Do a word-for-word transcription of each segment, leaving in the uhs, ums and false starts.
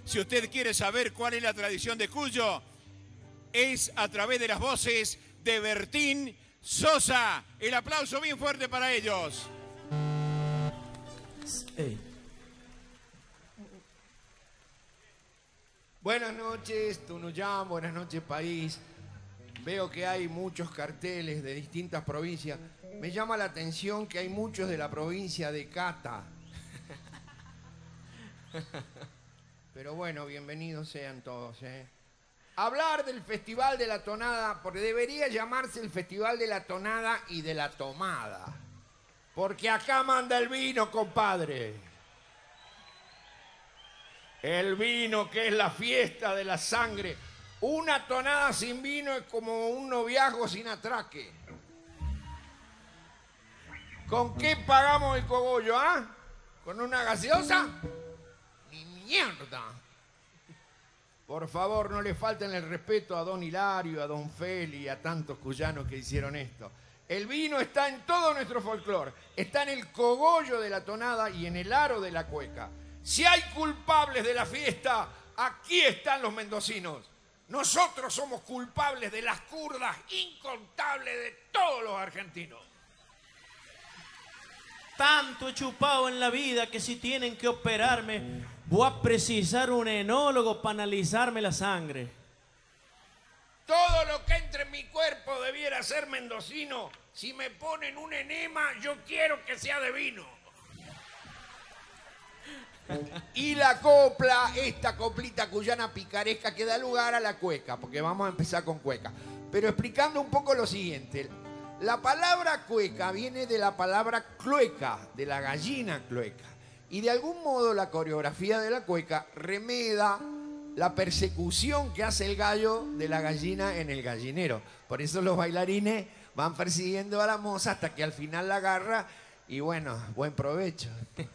Si usted quiere saber cuál es la tradición de Cuyo, es a través de las voces de Bertín Sosa. El aplauso bien fuerte para ellos. Hey. Buenas noches, Tunuyán, buenas noches, país. Veo que hay muchos carteles de distintas provincias. Me llama la atención que hay muchos de la provincia de Cata. Pero bueno, bienvenidos sean todos, ¿eh? Hablar del Festival de la Tonada, porque debería llamarse el Festival de la Tonada y de la Tomada. Porque acá manda el vino, compadre. El vino, que es la fiesta de la sangre. Una tonada sin vino es como un noviazgo sin atraque. ¿Con qué pagamos el cogollo, ah? ¿Con una gaseosa? ¡Ni mierda! Por favor, no le falten el respeto a don Hilario, a don Feli y a tantos cuyanos que hicieron esto. El vino está en todo nuestro folclore. Está en el cogollo de la tonada y en el aro de la cueca. Si hay culpables de la fiesta, aquí están los mendocinos. Nosotros somos culpables de las curdas incontables de todos los argentinos. Tanto he chupado en la vida que si tienen que operarme, voy a precisar un enólogo para analizarme la sangre. Todo lo que entre en mi cuerpo debiera ser mendocino. Si me ponen un enema, yo quiero que sea de vino. Y la copla, esta coplita cuyana picaresca que da lugar a la cueca, porque vamos a empezar con cueca. Pero explicando un poco lo siguiente. La palabra cueca viene de la palabra cloeca, de la gallina cloeca. Y de algún modo la coreografía de la cueca remeda la persecución que hace el gallo de la gallina en el gallinero. Por eso los bailarines van persiguiendo a la moza hasta que al final la agarra y bueno, buen provecho.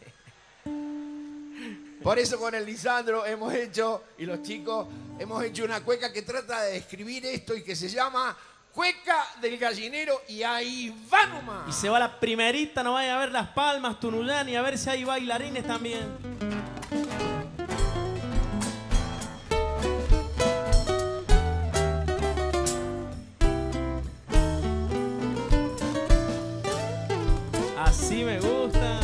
Por eso con el Lisandro hemos hecho, y los chicos, hemos hecho una cueca que trata de describir esto y que se llama Cueca del Gallinero, y ahí va nomás. Y se va la primerita, no vaya a ver las palmas, Tunuyán, y a ver si hay bailarines también. Así me gusta.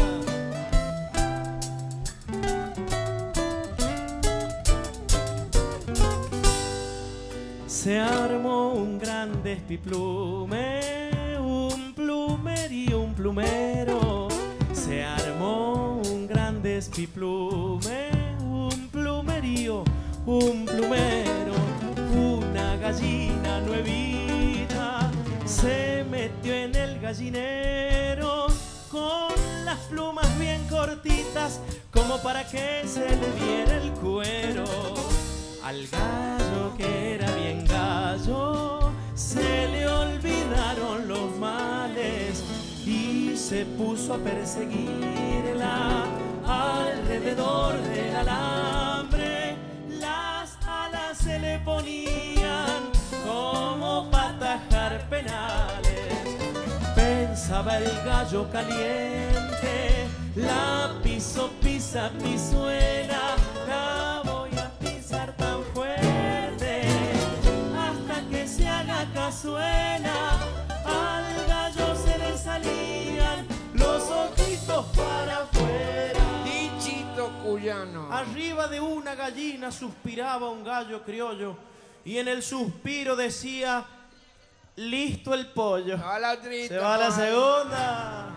Se armó un gran despiplume, un plumerío, un plumero. Se armó un gran despiplume, un plumerío, un plumero. Una gallina nuevita se metió en el gallinero con las plumas bien cortitas, como para que se le viera el cuero. Al gallo que era bien gallo se le olvidaron los males y se puso a perseguirla alrededor del alambre. Las alas se le ponían como para atajar penales. Pensaba el gallo caliente, la piso, pisa, pisuela, la voy a pisar tan fuerte hasta que se haga cazuela. Al gallo se le salían los ojitos para afuera. Dichito cuyano. Arriba de una gallina suspiraba un gallo criollo y en el suspiro decía: listo el pollo. Se va la trita, se va la segunda.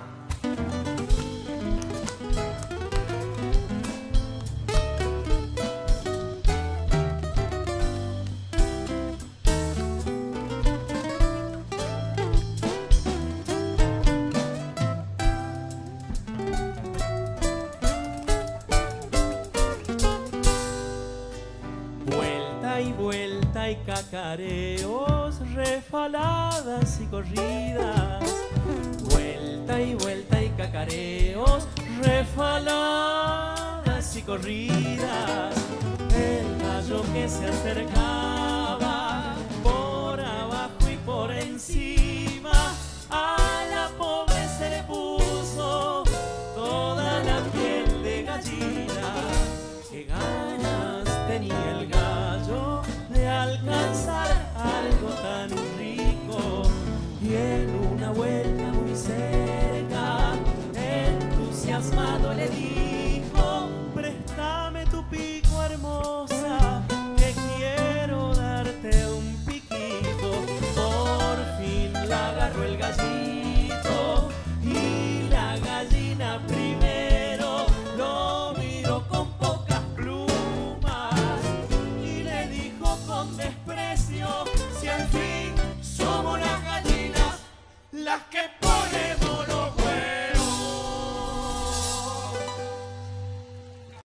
Vuelta y vuelta y cacareos, refaladas y corridas. Vuelta y vuelta y cacareos, refaladas y corridas. El gallo que se acercaba por abajo y por encima, a la pobre se le puso toda la piel de gallina. Qué ganas tenía el gallo de alcanzar algo tan rico. Y en una vuelta muy cerca, entusiasmado le dijo: préstame tu pico, hermosa, que quiero darte un piquito. Por fin la agarró el gallito y la gallina primero lo miró con pocas plumas y le dijo con desprecio: si al fin somos las gallinas las que